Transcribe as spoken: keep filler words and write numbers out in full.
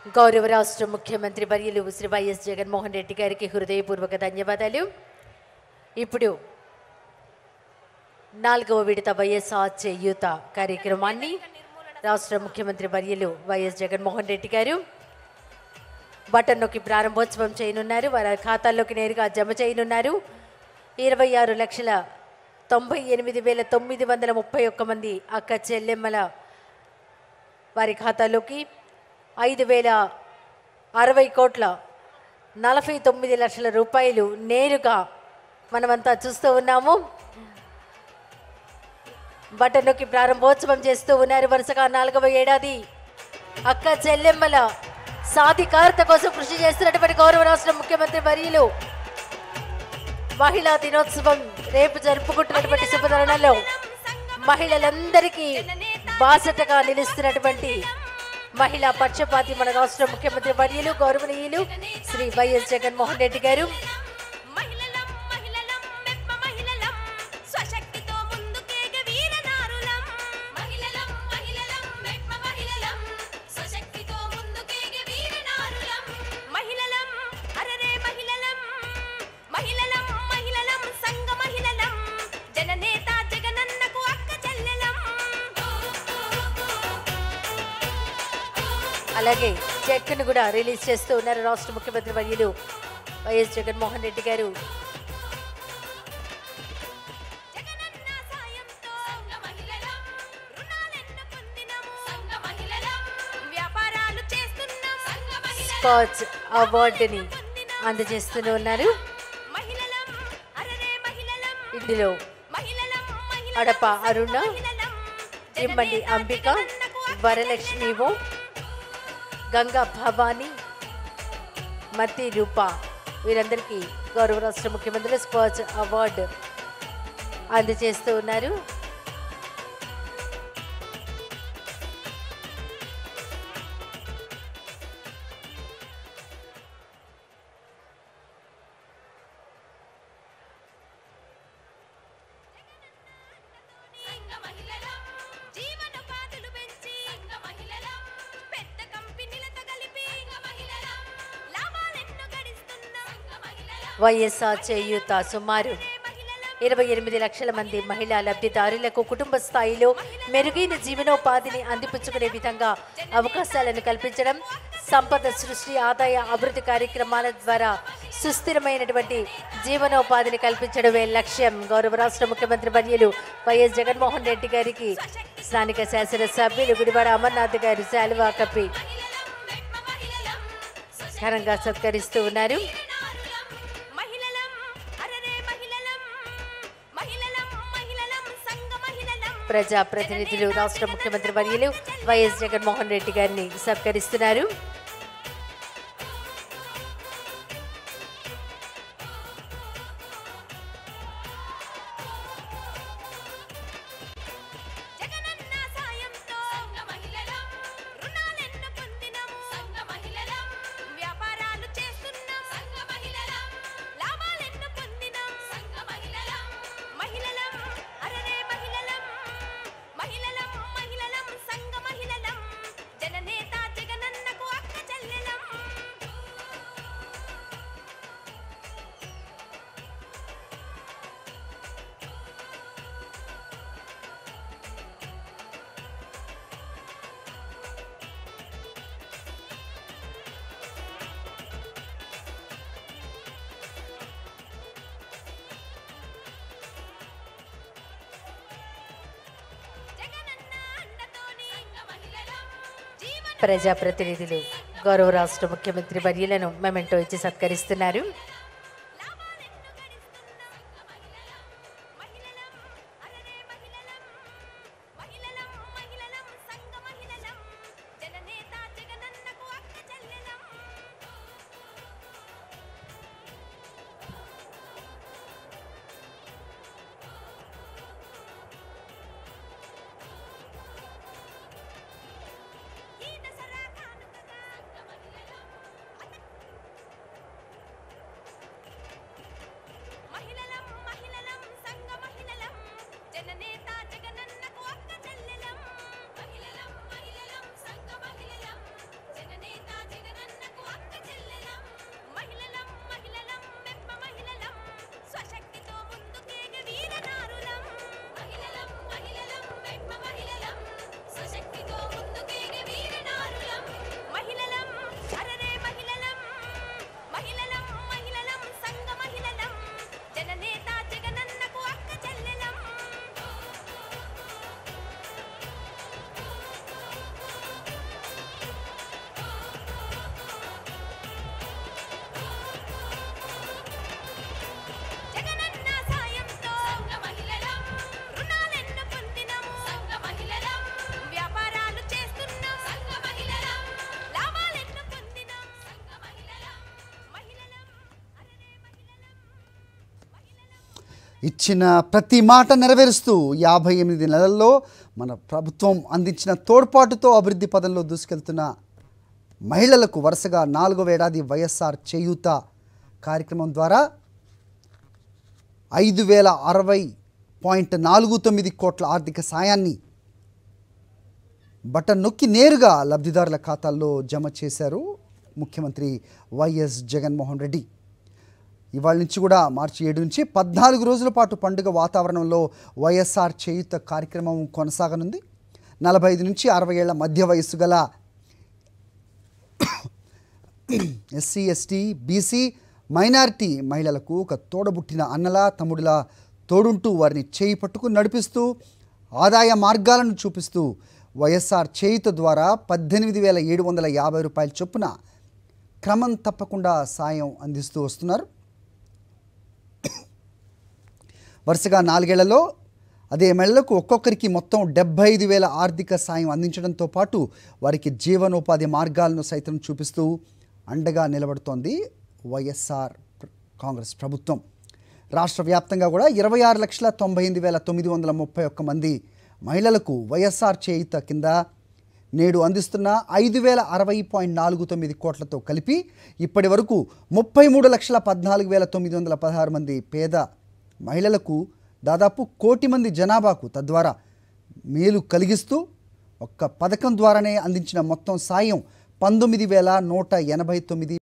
గౌరవ రాష్ట్ర ముఖ్యమంత్రి వర్యులు శ్రీ వైఎస్ జగన్మోహన్ రెడ్డి గారికి హృదయపూర్వక ధన్యవాదాలు. ఇప్పుడు నాలుగవ విడత వైఎస్ఆర్ చేయూత కార్యక్రమాన్ని రాష్ట్ర ముఖ్యమంత్రి వర్యులు వైఎస్ జగన్మోహన్ రెడ్డి గారు బటన్ నొక్కి ప్రారంభోత్సవం చేయనున్నారు. వారి ఖాతాల్లోకి నేరుగా జమ చేయనున్నారు. ఇరవై ఆరు లక్షల తొంభై ఎనిమిది వేల తొమ్మిది వందల ముప్పై ఒక్క మంది అక్క చెల్లెమ్మల వారి ఖాతాలోకి ఐదు వేల అరవై కోట్ల నలభై తొమ్మిది లక్షల రూపాయలు నేరుగా మనమంతా చూస్తూ ఉన్నాము. బటన్ నొక్కి ప్రారంభోత్సవం చేస్తూ ఉన్నారు. వరుసగా నాలుగవ ఏడాది అక్క చెల్లెమ్మల సాధికారత కోసం కృషి చేస్తున్నటువంటి గౌరవ రాష్ట్ర ముఖ్యమంత్రి వర్యులు మహిళా దినోత్సవం రేపు జరుపుకుంటున్నటువంటి శుభతరుణంలో మహిళలందరికీ బాసటగా నిలుస్తున్నటువంటి మహిళా పక్షపాతి మన రాష్ట్ర ముఖ్యమంత్రి వర్యులు గౌరవనీయులు శ్రీ వైఎస్ జగన్మోహన్ రెడ్డి గారు అలాగే చెక్ను కూడా రిలీజ్ చేస్తూ ఉన్నారు రాష్ట్ర ముఖ్యమంత్రి వర్యులు వైఎస్ జగన్మోహన్ రెడ్డి గారు. స్కాచ్ అవార్డుని అందజేస్తూ ఉన్నారు. ఇందులో అడప అరుణ, ఇమ్మండి అంబిక, వరలక్ష్మి ఓ, గంగా భవానీ, మతి రూప వీరందరికీ గౌరవ రాష్ట్ర ముఖ్యమంత్రి స్కాచ్ అవార్డు అందజేస్తూ ఉన్నారు. వైఎస్ఆర్ చేయూత సుమారు ఇరవై ఎనిమిది లక్షల మంది మహిళా లబ్ధిదారులకు కుటుంబ స్థాయిలో మెరుగైన జీవనోపాధిని అందిపుచ్చుకునే విధంగా అవకాశాలను కల్పించడం, సంపద సృష్టి, ఆదాయ అభివృద్ధి కార్యక్రమాల ద్వారా సుస్థిరమైనటువంటి జీవనోపాధిని కల్పించడమే లక్ష్యం. గౌరవ రాష్ట్ర ముఖ్యమంత్రి వర్యులు వైఎస్ జగన్మోహన్ రెడ్డి గారికి స్థానిక శాసనసభ్యులు గుడివాడ అమర్నాథ్ గారు శాలువా కప్పి ఘనంగా సత్కరిస్తూ ఉన్నారు. ప్రజాప్రతినిధులు రాష్ట్ర ముఖ్యమంత్రి వర్యులు వైఎస్ జగన్మోహన్ రెడ్డి గారిని సత్కరిస్తున్నారు. ప్రజాప్రతినిధులు గౌరవ రాష్ట్ర ముఖ్యమంత్రి వర్యులను మెమెంటో ఇచ్చి సత్కరిస్తున్నారు. ఇచ్చిన ప్రతి మాట నెరవేరుస్తూ యాభై ఎనిమిది నెలల్లో మన ప్రభుత్వం అందించిన తోడ్పాటుతో అభివృద్ధి పదంలో దూసుకెళ్తున్న మహిళలకు వరుసగా నాలుగవ ఏడాది వైఎస్ఆర్ చేయూత కార్యక్రమం ద్వారా ఐదు వేల అరవై పాయింట్ నాలుగు తొమ్మిది కోట్ల ఆర్థిక సాయాన్ని బటన్ నొక్కి నేరుగా లబ్ధిదారుల ఖాతాల్లో జమ చేశారు ముఖ్యమంత్రి వైఎస్ జగన్మోహన్ రెడ్డి. ఇవాళ నుంచి కూడా మార్చి ఏడు నుంచి పద్నాలుగు రోజుల పాటు పండుగ వాతావరణంలో వైఎస్ఆర్ చేయూత కార్యక్రమం కొనసాగనుంది. నలభై ఐదు నుంచి అరవై ఏళ్ల మధ్య వయస్సు గల ఎస్సీ ఎస్టీ బీసీ మైనారిటీ మహిళలకు ఒక తోడబుట్టిన అన్నలా తమ్ముడిలా తోడుంటూ వారిని చేయి పట్టుకు నడిపిస్తూ ఆదాయ మార్గాలను చూపిస్తూ వైఎస్ఆర్ చేయూత ద్వారా పద్దెనిమిది వేల ఏడు వందల యాభై రూపాయల చొప్పున క్రమం తప్పకుండా సాయం అందిస్తూ వస్తున్నారు. వరుసగా నాలుగేళ్లలో అదే మహిళలకు ఒక్కొక్కరికి మొత్తం డెబ్బై ఐదు వేల ఆర్థిక సాయం అందించడంతో పాటు వారికి జీవనోపాధి మార్గాలను సైతం చూపిస్తూ అండగా నిలబడుతోంది వైఎస్ఆర్ కాంగ్రెస్ ప్రభుత్వం. రాష్ట్ర వ్యాప్తంగా కూడా ఇరవై ఆరు లక్షల తొంభై ఎనిమిది వేల తొమ్మిది వందల ముప్పై ఒక్క మంది మహిళలకు వైఎస్ఆర్ చేయూత కింద నేడు అందిస్తున్న ఐదు వేల అరవై పాయింట్ నాలుగు తొమ్మిది కోట్లతో కలిపి ఇప్పటి వరకు ముప్పై మూడు లక్షల పద్నాలుగు వేల తొమ్మిది వందల పదహారు మంది పేద మహిళలకు దాదాపు కోటి మంది జనాభాకు తద్వారా మేలు కలిగిస్తూ ఒక్క పథకం ద్వారానే అందించిన మొత్తం సాయం పంతొమ్మిది వేల నూట ఎనభై తొమ్మిది